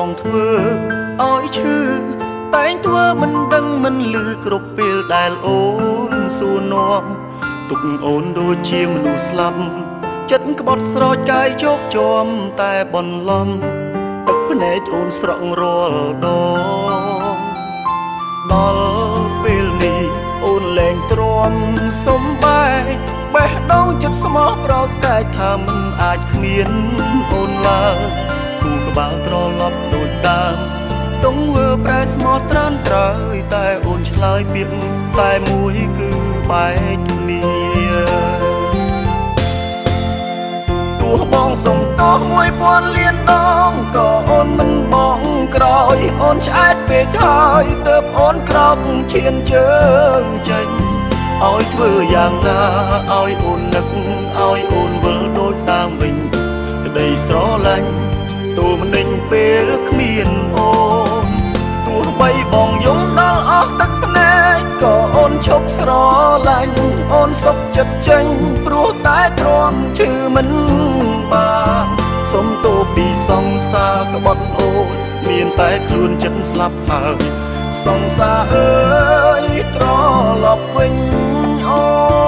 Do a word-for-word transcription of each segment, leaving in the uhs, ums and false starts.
បងធ្វើឲ្យឈឺតែងធ្វើមិនដឹងមិនលឺគ្រប់ពេលដែលអូនសួរនាំទុកអូនដូចជាមនុស្សស្លាប់ចិត្តក្បត់ស្រោចកាយជោគជាំតែបន្លំទឹកភ្នែកអូនស្រក់រាល់ដងដល់ពេលនេះអូនលែងទ្រាំសំបែកបេះដូងចិត្តស្មោះប្រកែកថាមិនអាចគ្មានអូនឡើយគូក្បាលត្រឡប់ដូចដើមទង្វើប្រែស្មោះត្រានត្រើយតែអូនឆ្លើយពាក្យតែមួយគឺបែកគ្នាទោះបងសុំទោសមួយពាន់លានដងក៏អូនមិនបងក្រោយអូនឆ្អែតពេកហើយទើបអូនក្រោកឈានជើងចេញឲ្យធ្វើយ៉ាងណាឲ្យអូននឹកឲ្យអូនវិលដូចតាមវិញក្តីស្រឡាញ់ទូមិនដេញពេលគ្មានអូនទោះបីបងយំដល់អស់ទឹកភ្នែកក៏អូនឈប់ស្រឡាញ់អូនសុខចិត្តចេញព្រោះតែទ្រាំឈឺមិនបានសុំទោសពីសង្សារក្បត់អូនមានតែខ្លួនចិត្តស្លាប់ហើយសង្សារអើយត្រឡប់វិញអូ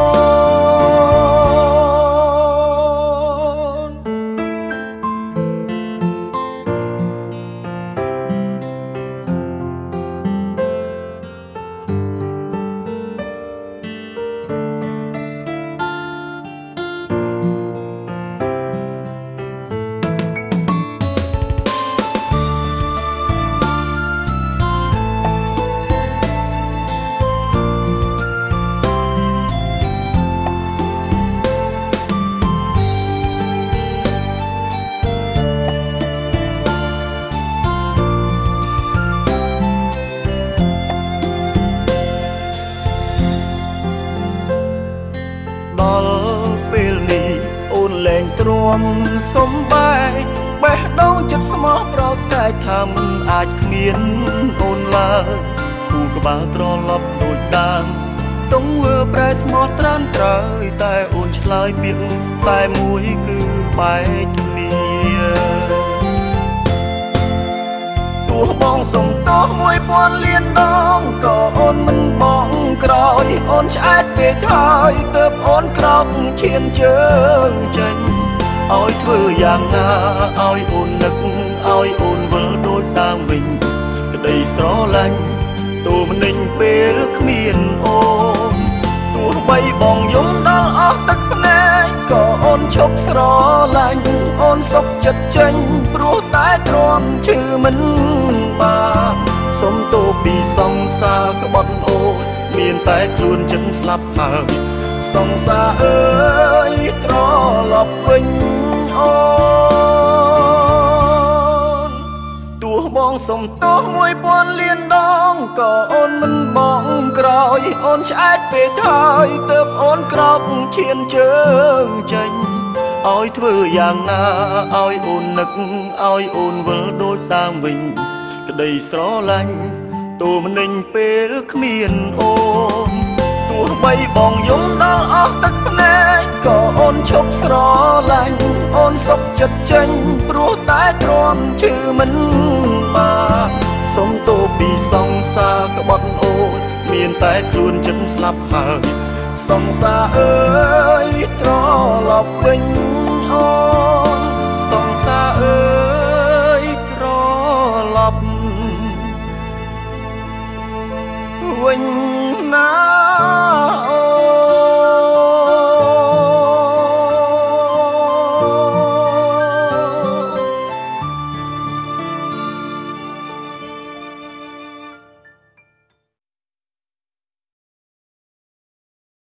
ទ្រាំសំបែកបេះដូងចិត្តស្មោះប្រកែកថាមិនអាចគ្មានអូនឡើយគូក្បាលត្រឡប់ដូចដើមទង្វើប្រែស្មោះត្រានត្រើយតែអូនឆ្លើយពាក្យតែមួយគឺបែកគ្នាទោះបងសុំទោសមួយពាន់លានដងក៏អូនមិនបងក្រោយអូនឆ្អែតពេកហើយទើបអូនក្រោកឈានជើងចេញឲ្យធ្វើយ៉ាងណាឲ្យអូននឹកឲ្យអូនវិលដូចដើមវិញក្តីស្រឡាញ់ទូមិនដេញពេលគ្មានអូនទោះបីបងយំដល់អស់ទឹកភ្នែកក៏អូនឈប់ស្រឡាញ់អូនសុខចិត្តចេញព្រោះតែទ្រាំឈឺមិនបានសុំទោសពីសង្សារក្បត់អូនមានតែខ្លួនចិត្តស្លាប់ហើយសង្សារអើយត្រឡប់វិញអូនទោះបងសុំទោសមួយពាន់លានដងក៏អូនមិនបងក្រោយអូនឆ្អែតពេកហើយទើបអូនក្រោកឈានជើងចេញឲ្យធ្វើយ៉ាងណាឲ្យអូននឹកឲ្យអូនវិលដូចដើមវិញក្តីស្រឡាញ់ទូមិនដេញពេលគ្មានអូនទោះបីបងយំដល់អស់ទឹកភ្នែកក៏អូនឈប់ស្រឡាញ់អូនសុខចិត្តចេញព្រោះតែទ្រាំឈឺមិនបានសុំទោសពីសង្សារក្បត់អូនមានតែខ្លួនចិត្តស្លាប់ហើយសង្សារអើយត្រឡប់វិញអូន